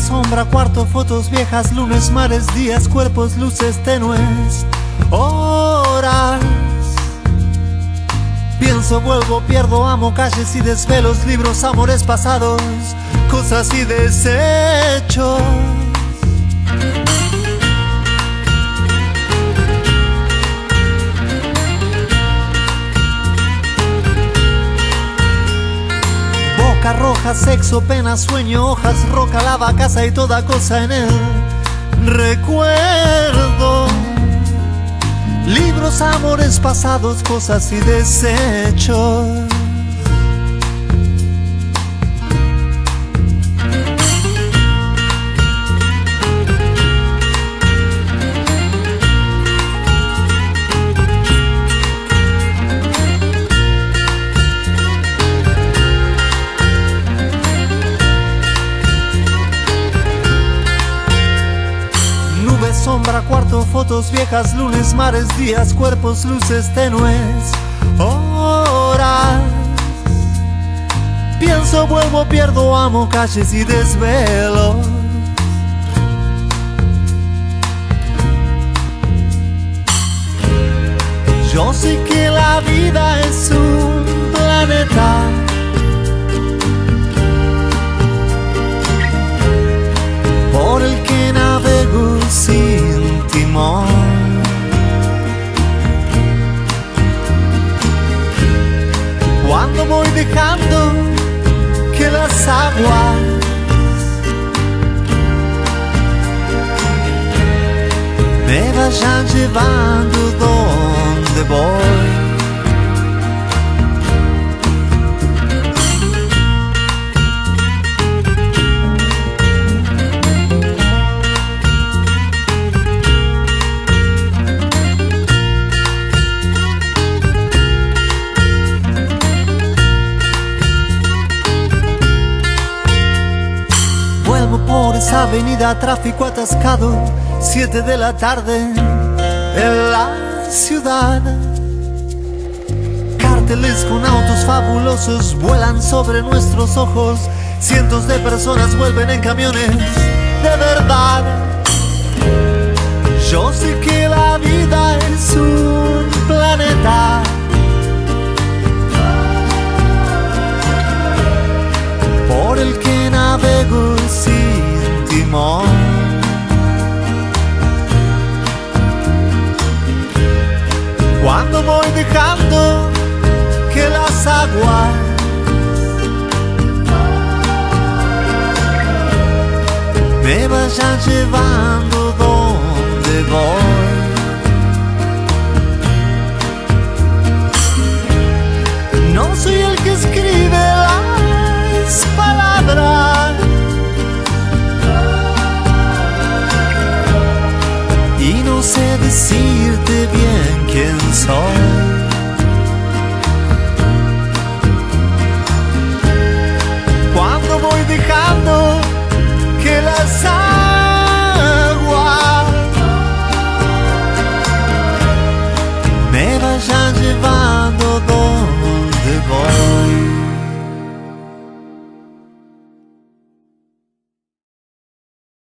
sombra, cuarto, fotos viejas, lunes, mares, días, cuerpos, luces tenues, horas. Pienso, vuelvo, pierdo, amo, calles y desvelos, libros, amores pasados, cosas y desechos. Boca roja, sexo, pena, sueño, hojas, roca, lava, casa y toda cosa en él. Recuerdo, libros, amores pasados, cosas y desechos. Sombra, cuarto, fotos viejas, lunes, mares, días, cuerpos, luces tenues, horas. Pienso, vuelvo, pierdo, amo, calles y desvelos. Yo sé que la vida es un planeta por el que navego sin timón. Cuando voy dejando que las aguas me vayan llevando donde voy. Por esa avenida, tráfico atascado, 7 de la tarde en la ciudad. Carteles con autos fabulosos vuelan sobre nuestros ojos. Cientos de personas vuelven en camiones de verdad. Yo sé que la vida es un planeta por el que navego sin timón. Cuando voy dejando que las aguas me vayan llevando donde voy. No soy el que escribe las palabras,